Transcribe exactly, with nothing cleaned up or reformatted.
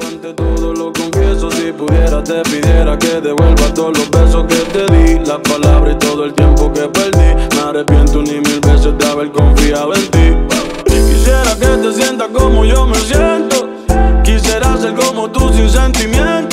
ante todo lo confieso. Si pudiera te pidiera que devuelva todos los besos que te di, las palabras y todo el tiempo que perdí. Me arrepiento ni mil veces de haber confiado en ti. Quisiera que te sientas como yo me siento. Quisiera ser como tú sin sentimiento.